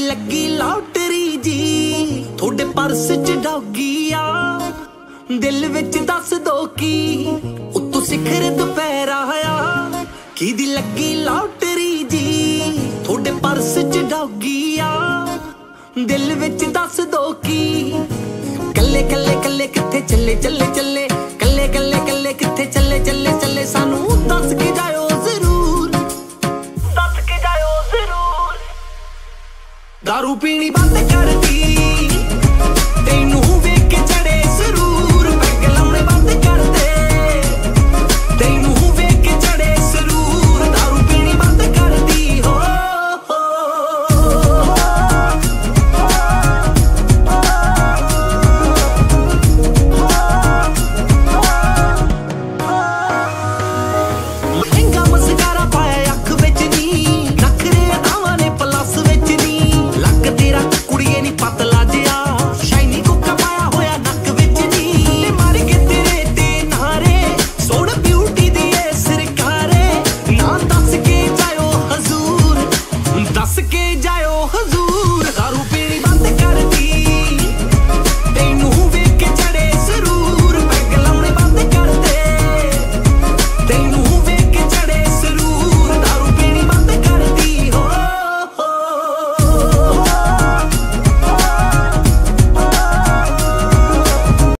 लगी लॉटरी जी थोड़े पर्स च डॉगी आ दिल विच दस दो की उत्तों सिखर दुपहरा आ की दी लगी लॉटरी जी थोड़े पर्स च डॉगी आ दिल विच दस दो की कल्ले कल्ले कल्ले किथे चले चले चले कल्ले कल्ले कल्ले किथे चले चले चले सानू दस के जाओ जरूर दारू पीनी बंद